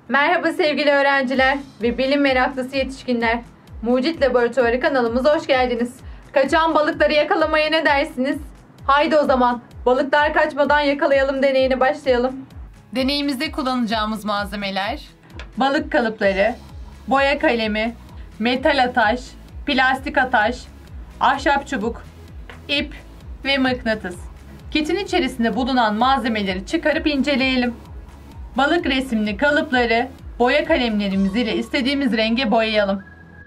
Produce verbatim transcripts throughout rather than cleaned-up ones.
Merhaba sevgili öğrenciler ve bilim meraklısı yetişkinler. Mucit Laboratuvarı kanalımıza hoş geldiniz. Kaçan balıkları yakalamaya ne dersiniz? Haydi o zaman balıklar kaçmadan yakalayalım deneyine başlayalım. Deneyimizde kullanacağımız malzemeler: Balık kalıpları, boya kalemi, metal ataş, plastik ataş, ahşap çubuk, ip ve mıknatıs. Kitin içerisinde bulunan malzemeleri çıkarıp inceleyelim. Balık resimli kalıpları boya kalemlerimiz ile istediğimiz renge boyayalım.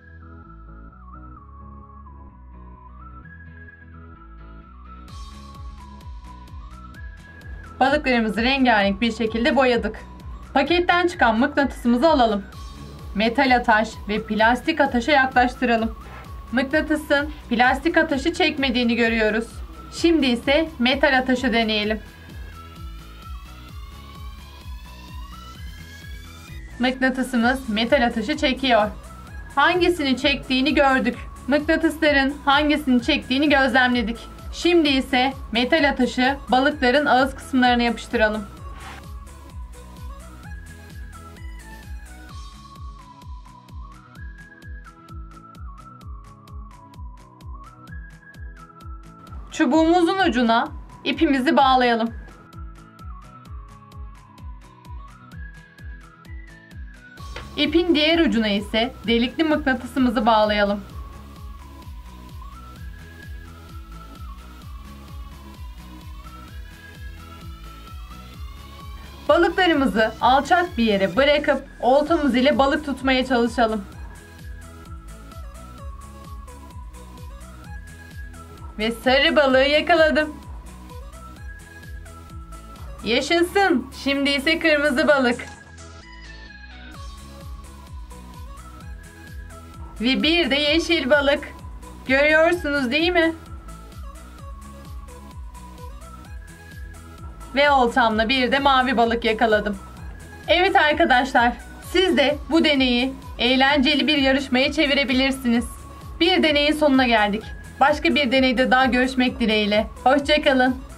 Balıklarımızı rengarenk bir şekilde boyadık. Paketten çıkan mıknatısımızı alalım. Metal ataş ve plastik ataşa yaklaştıralım. Mıknatısın plastik ataşı çekmediğini görüyoruz. Şimdi ise metal ataşı deneyelim. Mıknatısımız metal ataşı çekiyor. Hangisini çektiğini gördük. Mıknatısların hangisini çektiğini gözlemledik. Şimdi ise metal ataşı balıkların ağız kısımlarına yapıştıralım. Çubuğumuzun ucuna ipimizi bağlayalım. İpin diğer ucuna ise delikli mıknatısımızı bağlayalım. Balıklarımızı alçak bir yere bırakıp oltamız ile balık tutmaya çalışalım. Ve sarı balığı yakaladım. Yaşasın! Şimdi ise kırmızı balık. Ve bir de yeşil balık. Görüyorsunuz değil mi? Ve oltamla bir de mavi balık yakaladım. Evet arkadaşlar, siz de bu deneyi eğlenceli bir yarışmaya çevirebilirsiniz. Bir deneyin sonuna geldik. Başka bir deneyde daha görüşmek dileğiyle. Hoşça kalın.